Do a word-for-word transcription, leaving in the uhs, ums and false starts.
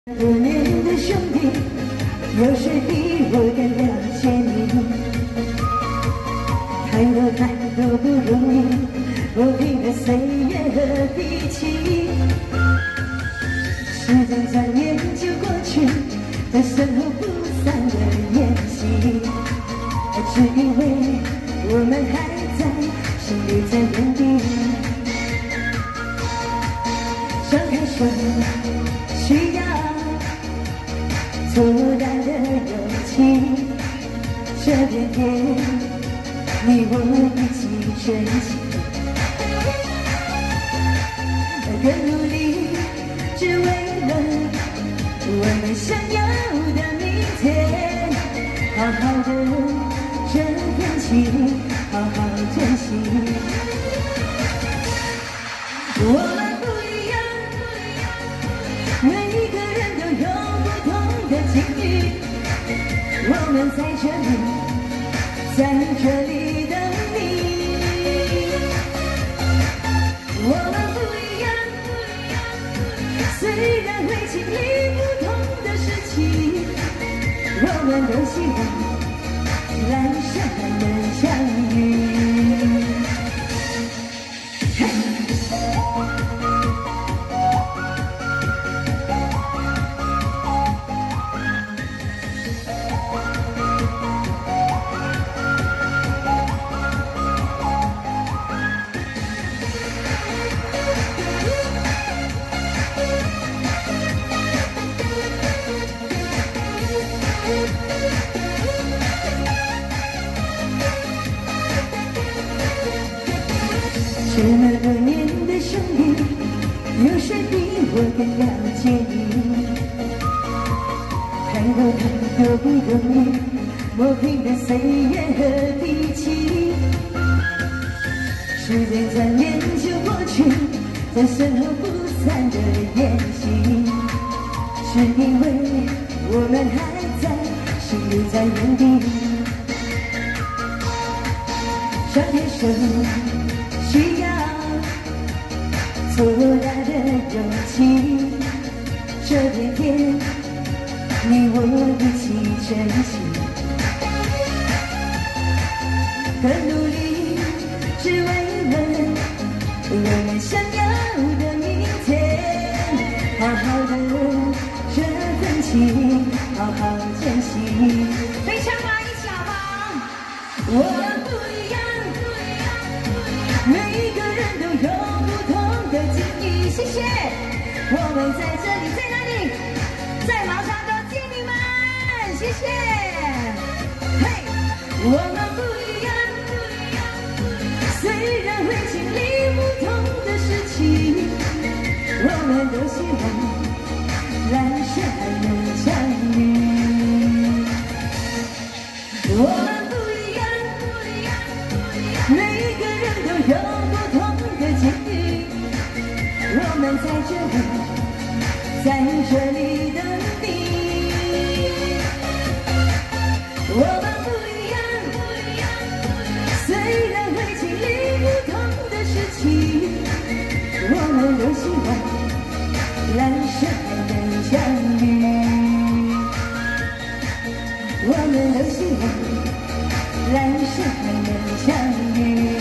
多年的兄弟，有谁比我更了解你？太多太多不容易，磨平了岁月和脾气。时间转眼就过去，在身后不散的宴席。只因为我们还在，心里在原地。张开手，需要做大的勇气，这片天，你我一起珍惜，更努力，只为了我们想要的明天。好好的这份情，好好珍惜。我们不一样，每一个人都有不同的境遇。我们在这里，在这里等你。我们不一样，虽然会经历不同的事情，我们都希望来生还能相遇。这么多年的兄弟，有谁比我更了解你？太多太多不容易，磨平了岁月和脾气。时间转眼就过去，在身后不散的宴席。是因为我们还在，心里在原地。张开手，需要做大的勇气，这片天，你我一起珍惜，更努力，只为了我们想要的明天。好好的这份情，好好珍惜。飞翔吧，一起好不好？我们不一样，每一个人都有不同的境遇。谢谢，我们在这里，在哪里？在茅山的精灵们，谢谢。嘿，我们不一样，虽然会经历不同的事情，我们都希望来生还能相遇。我们不一样，每一个人都有不同的境遇，我们在这里，在这里等你。我们不一样，虽然会经历不同的事情，我们都希望来生还能相遇。我们都希望来生还能相遇。